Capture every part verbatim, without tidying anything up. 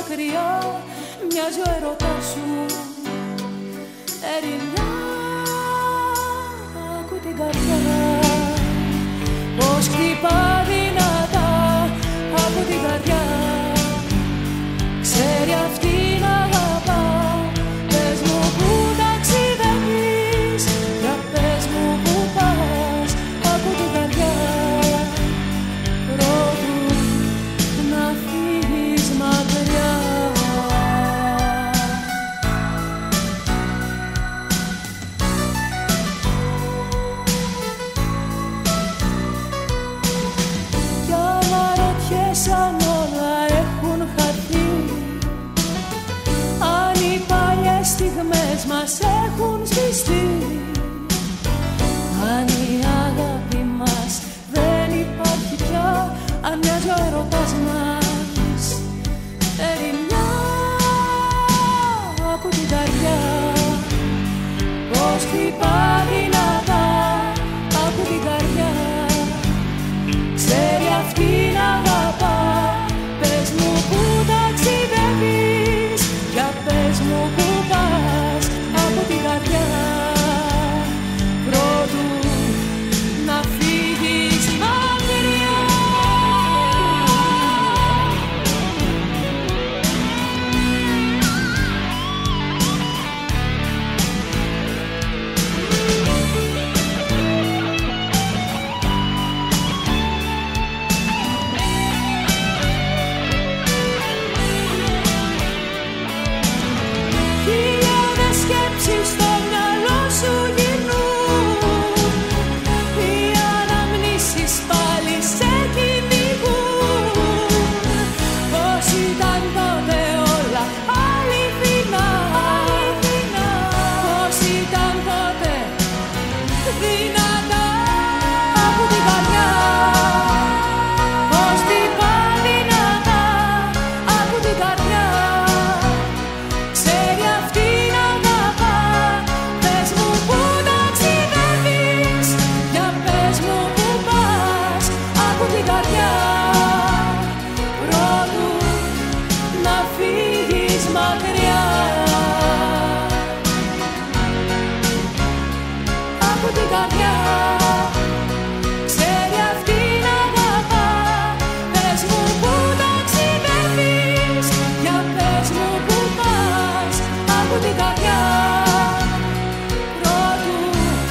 μακριά, μοιάζει ο έρωτας σου ερημιά. Ακού την καρδιά πως χτυπά δυνατά, από την καρδιά ξέρει αυτή να αγαπά. Πες μου που ταξιδεύεις, για πες μου που πας, από την καρδιά πρώτου να φύγεις μακριά. Κι αναρωτιέσαι αν όλα έχουν χαθεί, αν οι παλιές στιγμές μας έχουν σβηστεί, αν η αγάπη μας δεν υπάρχει πια, αν μοιάζει ο έρωτας μας ερημιά. Ακού την καρδιά πως χτυπά δυνατά, ακού την καρδιά ξέρει αυτή να αγαπά. Πες μου που ταξιδεύεις, για πες μου που πας, από την καρδιά πρώτου να φύγεις μακριά. Χιλιάδες σκέψεις στο μυαλό σου γυρνούν, οι αναμνήσεις πάλι σε κυνηγούν. Πώς ήταν τότε όλα αληθινά, πώς ήταν τότε δυνατά. Από την καρδιά πως χτυπά δυνατά, από την καρδιά ξέρει αυτή να αγαπά. Πες μου που ταξιδεύεις, για πες μου που πας, από την καρδιά πρώτου να φύγεις μακριά. Από την καρδιά ξέρει αυτή να αγαπά. Πες μου που ταξιδεύεις, για πες μου που πας, από την καρδιά πρώτου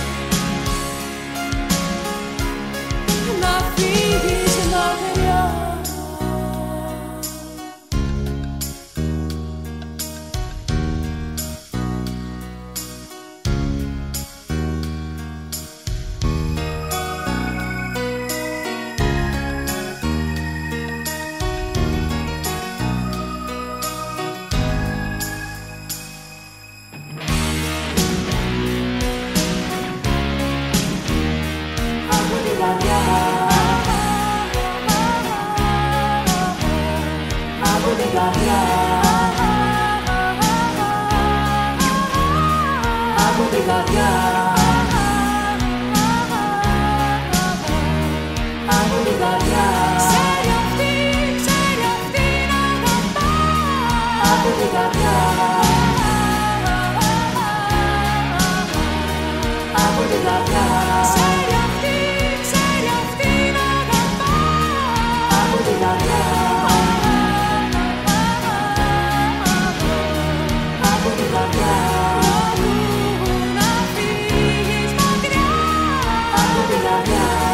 να φύγεις μακριά. Από την καρδιά, από την καρδιά, από την καρδιά, από την καρδιά ξέρει αυτή, ξέρει αυτή να αγαπά. Από την καρδιά, από την καρδιά ξέρει αυτή, ξέρει αυτή να αγαπά. Από την καρδιά, από την καρδιά να φύγεις μακριά. Από την καρδιά